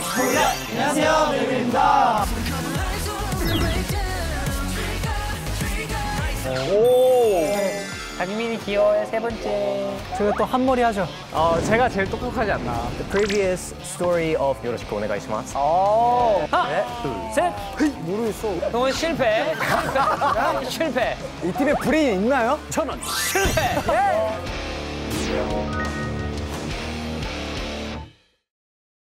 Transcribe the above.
안녕하세요, 벨브입니다. 박민이 귀여워요, 세 번째. 저희가 또 한 머리 하죠. 제가 제일 똑똑하지 않나. The previous story of 요로시코 오네가이시마스. 하나, 둘, 셋. 모르겠어. 동원 실패. 실패. 이 팀에 불이 있나요? 1,000원. 실패.